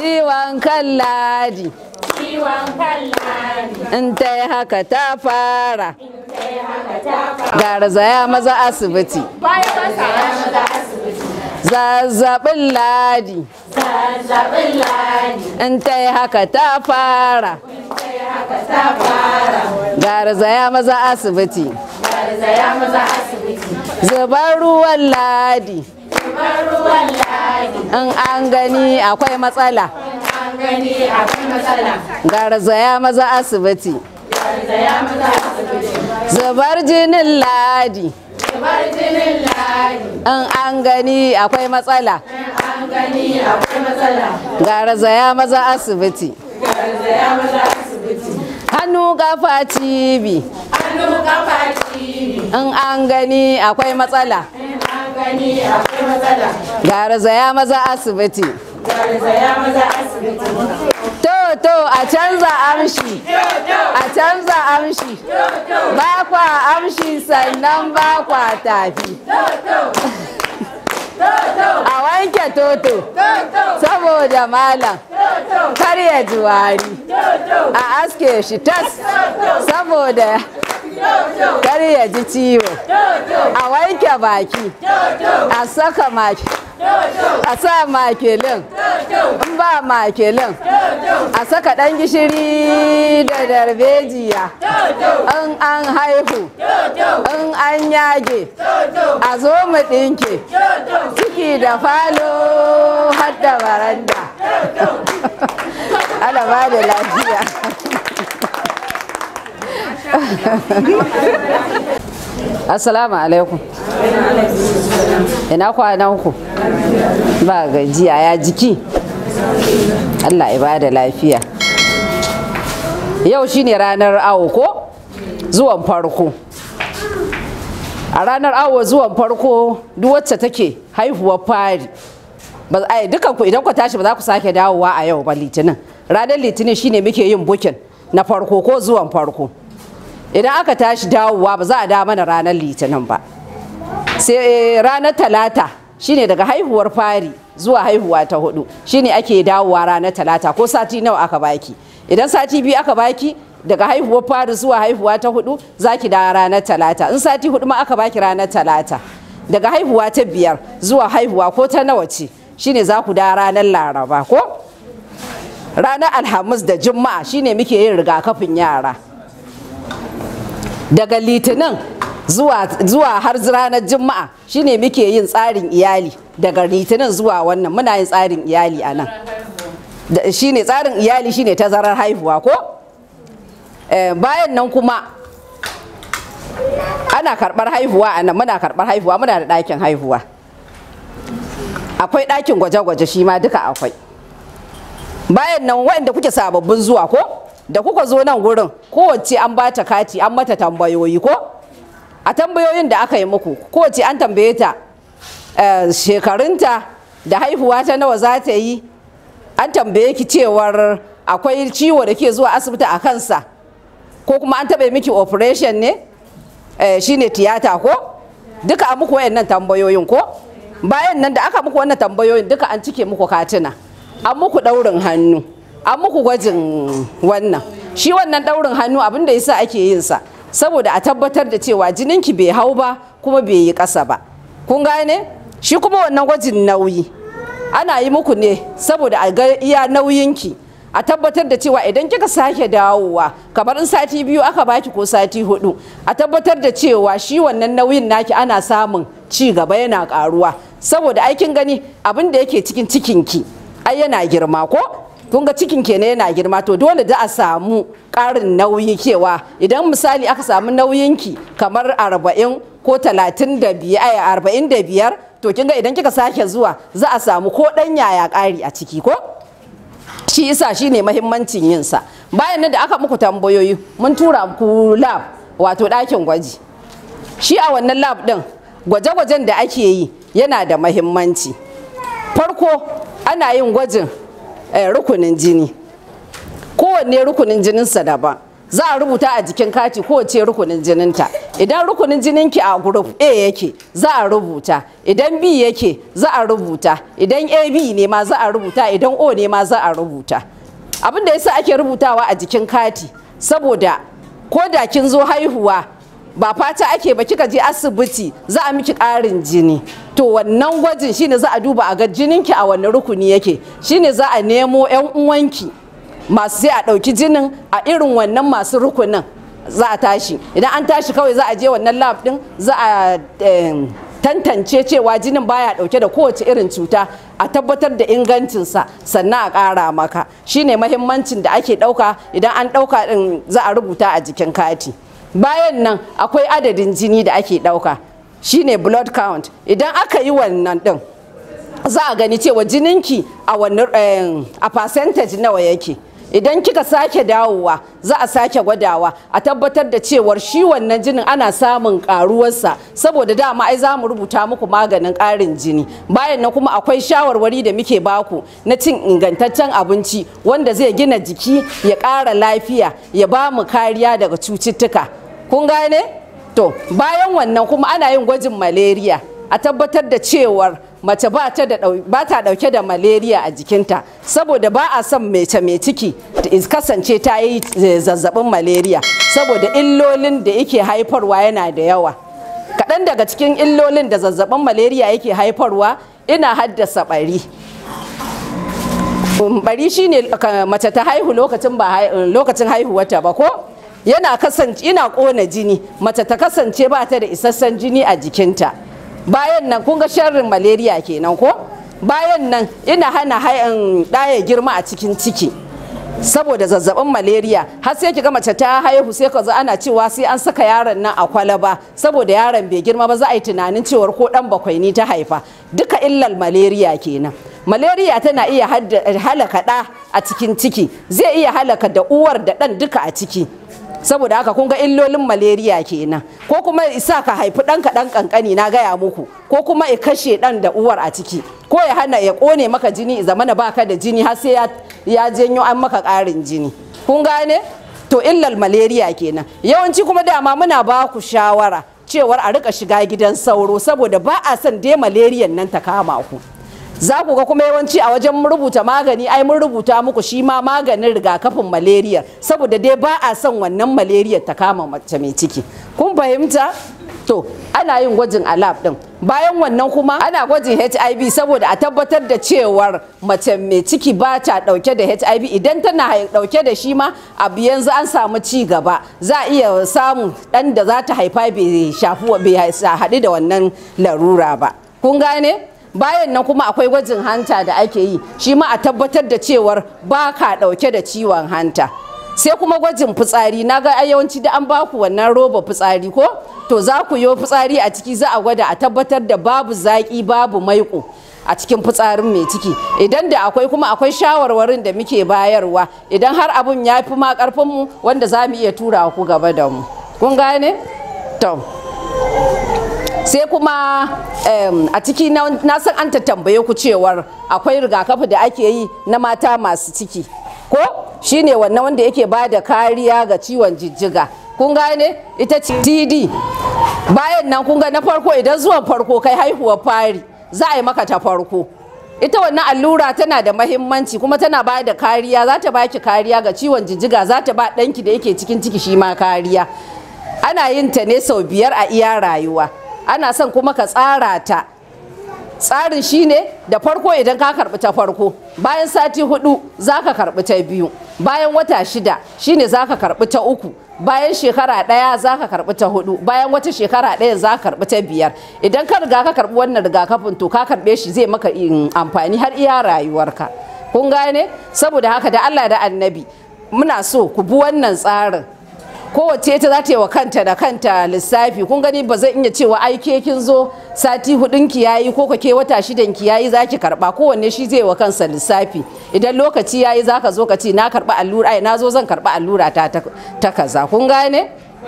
ciwon kan ladi in ta yi haka ta fara garzaya maza asibiti zazzabin ladi in ta yi haka ta fara garzaya maza asibiti zubar ruwan ladi in an gani akwai matsala garzaya maza asibiti zubar jinin ladi in an gani akwai matsala garzaya maza asibiti hannu kafa cibi in an gani akwai matsala garzaya maza asibiti to a canza amshi ba kwa amshi sannan ba kwa tafi a wanke toto saboda malam kar ya ji wari a aske shi tas saboda kar ya ji ciwo a wanke baki a saka maki a sa makilin in ba makilin a saka ɗan gishiri da darbejiya in an haihu in an yage a zo mu ɗinke ciki da falo har da baranda Allah ba da lafiya. Assalamu alaikum. Ina kwanan ku? Ba gajiya ya jiki? Allah ya bada lafiya. Yau shine ranar awo ko? Zuwan farko. A ranar awo zuwan farko duk wacce take haihuwar fari. Ai dukan ku idan ku tashi ba za ku sake dawowa a yau ba Litinin. Ranar Litinin shine muke yin bukin na farko ko zuwan farko. Idan aka tashi dawowa ba za a da mana ranar Litinin ba. Sai ranar Talata shine daga haihuwar fari zuwa haihuwa ta hudu shine ake dawowa ranar Talata ko sati nawa aka baki. Idan sati biyu aka baki daga haihuwar fari zuwa haihuwa ta hudu zaki da ranar Talata. In sati hudu ma aka baki ranar Talata. Daga haihuwa ta biyar zuwa haihuwa ko ta nawa ce shine za ku da ranar Laraba ko? Ranar Alhamis da Juma'a shine muke yin rigakafin yara. Daga Litinin zuwa har ranar Juma'a shine muke yin tsarin iyali. Daga Litinin zuwa wannan muna yin tsarin iyali a nan. Shine tsarin iyali shine tazarar haihuwa ko? Bayan nan kuma ana karɓar haihuwa a nan, muna karɓar haihuwa, muna da ɗakin haihuwa. Akwai ɗakin gwaje-gwaje shi ma duka akwai. Bayan nan waɗanda kuke sababbin zuwa ko? Da kuka zo nan gurin kowace an ba ta kati an mata tambayoyi ko? A tambayoyin da aka yi muku kowace an tambaye ta shekarunta da haihuwa ta nawa za ta yi. An tambaye ki cewar akwai ciwo da ke zuwa asibiti a kansa ko kuma an taɓa miki operation ne shine tiyata ko? Duka an muku wayannan tambayoyin ko? Bayan nan da aka muku wannan tambayoyin duka an cike muku katina, an muku ɗaurin hannu, an muku gwajin wannan. Shi wannan ɗaurin hannu abin da yasa ake yin sa saboda a tabbatar da cewa jininki bai hau ba kuma bai yi ƙasa ba. Kun gane? Shi kuma wannan gwajin nauyi ana yi muku ne saboda a ga iya nauyinki, a tabbatar da cewa idan kika sake dawowa kamar in sati biyu aka baki ko sati hudu, a tabbatar da cewa shi wannan nauyin naki ana samun ci gaba yana karuwa saboda aikin gani abin da yake cikin cikinki ai yana girma ko? Kun ga cikin kenan yana girma to dole da a samu ƙarin nauyi kewa. Idan misali aka samu nauyinki kamar 40 ko 45 to kin ga idan kika sake zuwa za a samu ko ɗan yaya ƙari a ciki ko? Shi isa shine mahimmancin yin sa. Bayan nan da aka muku tambayoyi mun tura ku lab wato ɗakin gwaji. Shi a wannan lab ɗin gwaje-gwajen da ake yi yana da mahimmanci. Farko ana yin gwajin rukunin jini, kowanne rukunin jininsa daban, za a rubuta a jikin kati kowace rukunin jininta. Idan rukunin jininki a group A yake za a rubuta, idan B yake za a rubuta, idan AB ne ma za a rubuta, idan O ne ma za a rubuta. Abin da yasa ake rubutawa a jikin kati saboda ko da kin zo haihuwa ba fata ake ba kika je asibiti za a miki ƙarin jini, to wannan gwajin shine za a duba a ga jininki a wani rukuni yake, shine za a nemo 'yan uwanki masu sai a ɗauki jinin a irin wannan masu rukunin za a tashi. Idan an tashi kawai za a je wannan lab ɗin za a tantance cewa jinin baya ɗauke da kowace irin cuta, a tabbatar da ingancinsa sannan a ƙara maka. Shine mahimmancin da ake ɗauka. Idan an ɗauka ɗin za a rubuta a jikin kati. Bayan nan akwai adadin jini da ake ɗauka, shine blood count. Idan aka yi wannan ɗin za a gani cewa jininki a percentage nawa yake. Idan kika sake dawowa za a sake gwadawa a tabbatar da cewar shi wannan jinin ana samun karuwarsa, saboda dama ai za mu rubuta muku maganin ƙarin jini. Bayan nan kuma akwai shawarwari da muke baku na cin ingantaccen abinci wanda zai gina jiki, ya ƙara lafiya, ya ba mu kariya daga cututtuka. Kun gane? To bayan wannan kuma ana yin gwajin malaria a tabbatar da cewar mace ba ta dauke da malaria a jikinta, saboda ba a son mace mai ciki ta kasance ta yi zazzabin malaria, saboda illolin da yake haifarwa yana da yawa. Kaɗan daga cikin illolin da zazzabin malaria yake haifarwa, ina haddasa bari. Bari shine mace ta haihu lokacin haihuwarta ba ko? Yana ƙona jini, mace ta kasance ba ta da isassan jini a jikinta. Bayan nan kun ga sharrin malaria kenan ko? Bayan nan ina hana ɗaya girma a cikin ciki saboda zazzabin malaria. Har sai kiga mace ta haihu sai ka zo ana cewa sai an saka yaron nan a kwalaba saboda yaron bai girma ba, za a yi tunanin cewar ko dan bakwai ne ta haifa. Duka illal malaria kenan. Malaria tana iya halaka ɗa a cikin ciki, zai iya halaka da uwar da ɗan duka a ciki. Saboda haka kun ga illolin malaria kenan. Ko kuma isa ka haifi ɗanka ɗan ƙanƙani, na gaya muku, ko kuma ya kashe ɗan da uwar a ciki, ko ya hana ya ƙone maka jini, zamana baka da jini har sai ya janyo an maka ƙarin jini. Kun gane? To illal malaria kenan. Yawanci kuma dama muna ba ku shawara cewar a rika shiga gidan sauro, saboda ba a son dai malaria nan ta kama ku. Za ku ga kuma yawanci a wajen rubuta magani ai mun rubuta muku shi ma maganin rigakafin malaria, saboda dai ba a son wannan malaria ta kama mace mai ciki. Kun fahimta? To ana yin gwajin a lab din. Bayan wannan kuma ana gwajin HIV saboda a tabbatar da cewar mace mai ciki ba ta dauke da HIV. Idan tana dauke da shi ma abu yanzu an samu ci gaba, za a iya samun dan da za ta haifa bai haɗu da wannan larura ba. Kun gane? Bayan nan kuma akwai gwajin hanta da ake yi, shi ma a tabbatar da cewar ba ka dauke da ciwon hanta. Sai kuma gwajin fitsari, na ga yawanci da an baku wannan roba fitsari ko? To za ku yi fitsari a ciki, za a gwada a tabbatar da babu zaki babu maiko a cikin fitsarin mai ciki. Idan da akwai kuma akwai shawarwarin da muke bayarwa idan har abun ya fi ma karfin mu, wanda za mu iya tura ku gaba da mu. Kun gane? To sai kuma a ciki na san an ta tambaye ku cewar akwai rigakafi da ake yi na mata masu ciki ko? Shine wannan wanda yake ba da kariya ga ciwon jijjiga. Kun gane? Ita ce TD. Bayan nan kun ga na farko, idan zuwan farko kai haihuwar fari za a yi maka ta farko. Ita wannan allura tana da mahimmanci kuma tana ba da kariya, za ta baki kariya ga ciwon jijjiga, za ta ba ɗanki da yake cikin ciki shi ma kariya. Ana yin ta ne sau 5 a iya rayuwa. Ana son kuma ka tsara ta. Tsarin shine da farko idan ka karbi ta farko, bayan sati 4 za ka karbi ta 2, bayan wata 6 shine za ka karbi ta 3, bayan shekara 1 za ka karbi ta 4, bayan wata shekara 1 za ka karbi ta 5. Idan ka riga ka karbi wannan rigakafin to ka karbe shi zai maka amfani har iya rayuwarka. Kun gane? Saboda haka da Allah da Annabi muna so ku bi wannan tsarin. Kowace ta za ta yi wa kanta da kanta lissafi. Kun gani ba zan iya cewa ai ke kin zo sati 4 ki yayi ko ke wata 6 ki yayi zaki karba. Kowanne shi zai wa kansa lissafi. Idan lokaci yayi zaka zo ka ce na karba allura, ai na zo zan karba allura ta kaza. Kun gane?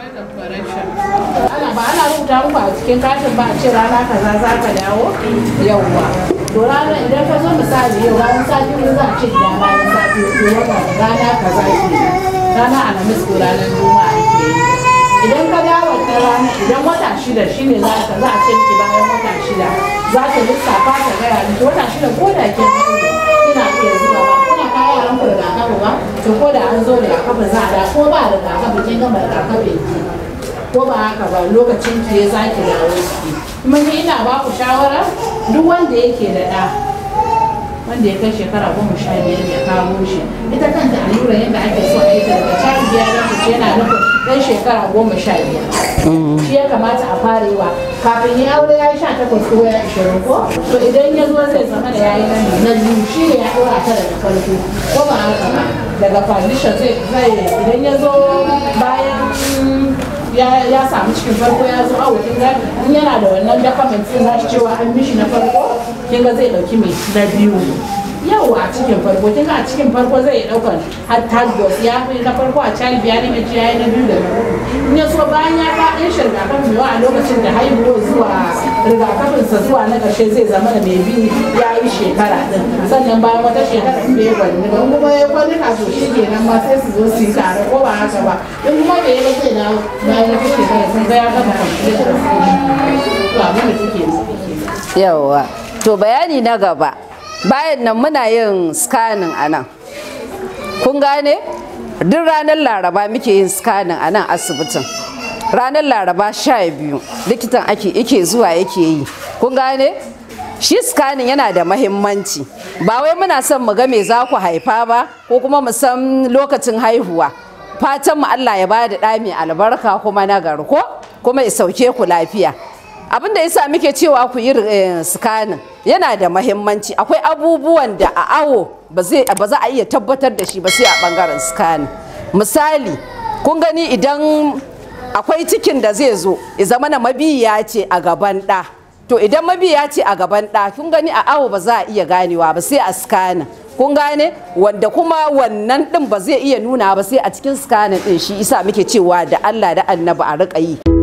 Ba ana rubuta muku a cikin katin ba a ce rana kaza za ka dawo? Yawwa. To ranar idan ka zo misali yau ranar sati 4 za a ce da ranar sati 4 rana kaza ke. ranar alhamis ko ranar juma'a ake yi. Idan ka dawo ta rana, idan wata 6 shine za a ce miki bayan wata 6 za ta lissafa ta gaya miki wata 6 ko da kin kina iya zuwa ba kuna kaya yaran ku rigakafi ba to ko da an zo rigakafi za a da ko ba rigakafi kin gama rigakafi ko ba haka ba lokacin ki ya zaki dawo ki. Kuma ni ina ba ku shawara duk wanda yake da ɗa wanda ya kai shekara 15 ya kawo shi, ita kanta allura yadda ake so a yi ta daga cibiyar da ce yana nufin ɗan shekara 15 shi ya kamata a farewa kafin ya aure ya yi 18 ko ya 20 ko to idan ya zo zai zama da yayi na biyu shi ne ya ɗora ta daga farko ko ba haka ba daga foundation zai idan ya zo bayan ya samu cikin farko ya zo awo kin ga in yana da wannan document din nashi cewa an mishi na farko kin ga zai dauki mai na biyu yau a cikin farko kin ga a cikin farko zai dauka har tagos ya fi na farko a child bearing age yayi na biyu da na uku in ya so bayan ya ba din rigakafin a lokacin da haihuwa zuwa rigakafin sa zuwa na karshe zai zama da mai bi ya yi shekara din sannan bayan wata shekara in bai gwani ba kuma ya gwani ka so shi kenan ma sai su zo su yi tare ko ba haka ba in kuma bai yi zai dawo bayan wata shekara sun ga ya gama kamfani da to abin da suke nufi yawa to bayani na gaba bayan nan muna yin scanning a nan kun gane duk ranar laraba muke yin scanning a nan asibitin ranar laraba 12 likitan yake zuwa yake yi kun gane shi scanning yana da mahimmanci ba wai muna son mu ga me za ku haifa ba ko kuma mu san lokacin haihuwa fatan mu Allah ya bada ɗa mai albarka kuma nagari ko kuma ya sauke ku lafiya abinda yasa muke cewa ku yi scanning yana da mahimmanci akwai abubuwan da a awo ba za a iya tabbatar da shi ba sai a bangaren scanning misali kun gani idan akwai cikin da zai zo ya zama na mabiya ce a gaban ɗa to idan mabiya ce a gaban ɗa kun gani a awo ba za a iya ganewa ba sai a scanning kun gane wanda kuma wannan din ba zai iya nuna ba sai a cikin scanning din shi isa muke cewa da Allah da Annabi a riƙa yi